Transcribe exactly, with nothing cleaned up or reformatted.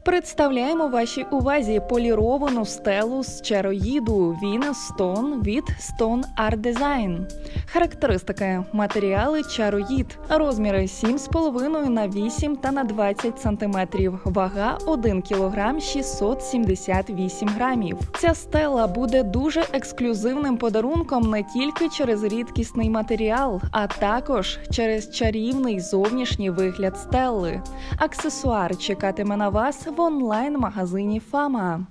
Представляємо вашій увазі поліровану стелу з чероїду Venus Stone від Stone Art Design. Характеристики: матеріали чароїд, розміри сім з половиною на вісім та на двадцять сантиметрів, вага один кілограм шістсот сімдесят вісім грамів. Ця стела буде дуже ексклюзивним подарунком не тільки через рідкісний матеріал, а також через чарівний зовнішній вигляд стели. Аксесуар чекатиме на вас в онлайн-магазині Фама.